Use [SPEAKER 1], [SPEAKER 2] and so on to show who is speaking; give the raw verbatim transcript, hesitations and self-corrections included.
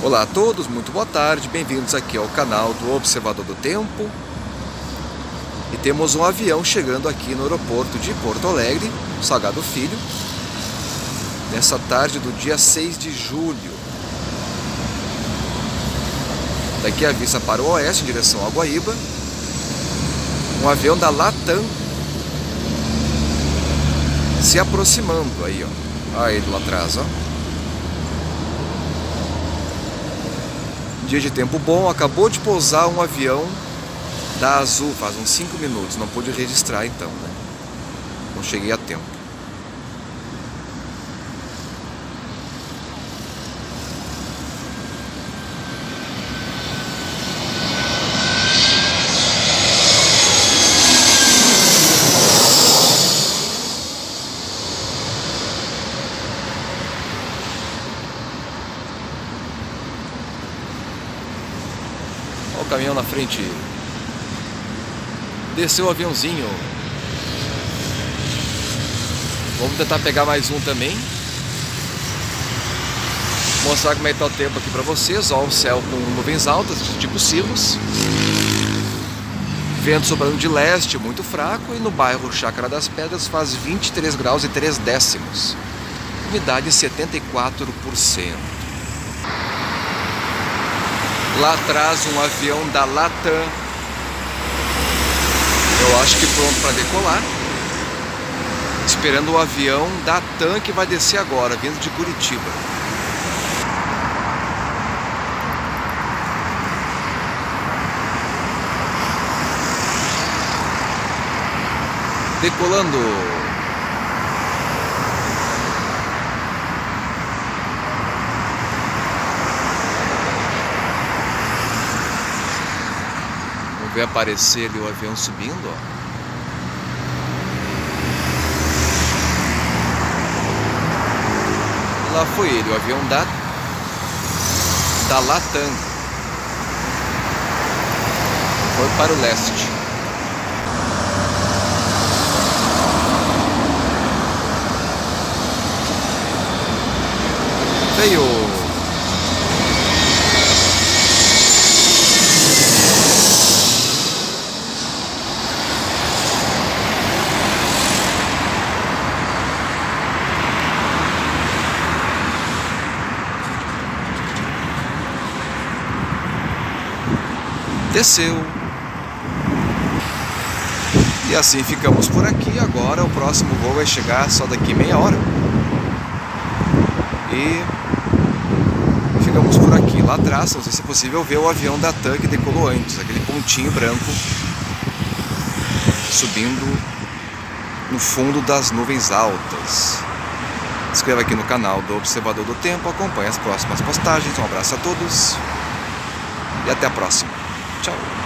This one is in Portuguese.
[SPEAKER 1] Olá a todos, muito boa tarde, bem-vindos aqui ao canal do Observador do Tempo. E temos um avião chegando aqui no aeroporto de Porto Alegre, Salgado Filho, nessa tarde do dia seis de julho. Daqui a vista para o oeste, em direção a Guaíba, um avião da Latam se aproximando aí, ó. Olha ele lá atrás, ó. Dia de tempo bom, acabou de pousar um avião da Azul faz uns cinco minutos, não pude registrar então, né? Não cheguei a tempo. Olha o caminhão na frente. Desceu o aviãozinho. Vamos tentar pegar mais um também. Mostrar como é que tá o tempo aqui para vocês. Ó, o céu com nuvens altas, tipo cirros. Vento sobrando de leste, muito fraco. E no bairro Chácara das Pedras faz vinte e três graus e três décimos. Umidade setenta e quatro por cento. Lá atrás um avião da Latam. Eu acho que pronto para decolar. Esperando o avião da TAM que vai descer agora, vindo de Curitiba. Decolando. Vai aparecer ali o avião subindo, ó. Lá foi ele, o avião da da Latam. Foi para o leste. Veio. Desceu. E assim ficamos por aqui. Agora o próximo voo vai chegar só daqui meia hora. E ficamos por aqui. Lá atrás, não sei se é possível ver o avião da TAM que decolou antes. Aquele pontinho branco subindo no fundo das nuvens altas. Se inscreva aqui no canal do Observador do Tempo. Acompanhe as próximas postagens. Um abraço a todos. E até a próxima. Tchau.